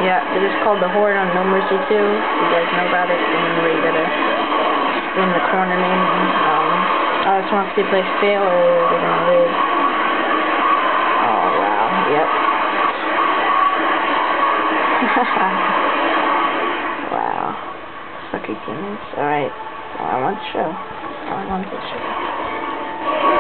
Yeah, it is called the Horde on No Mercy 2. If you guys know about it, then where you gotta spin the corner name. I just want to see if they fail or they're gonna live. Oh wow, yep. Wow. Sucky games. Alright. I want to show. I want to show.